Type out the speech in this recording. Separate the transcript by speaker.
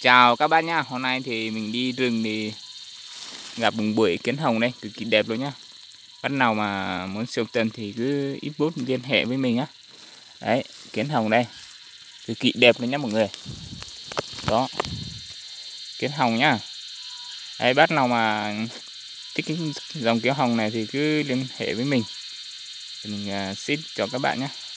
Speaker 1: Chào các bác nhá. Hôm nay thì mình đi rừng thì gặp một bụi kiến hồng đây, cực kỳ đẹp luôn nhá. Bác nào mà muốn siêu tầm thì cứ inbox liên hệ với mình á. Đấy, kiến hồng đây, cực kỳ đẹp luôn nhá mọi người. Đó, kiến hồng nhá. Đấy, bác nào mà thích cái dòng kiến hồng này thì cứ liên hệ với mình. Thì mình ship cho các bạn nhé.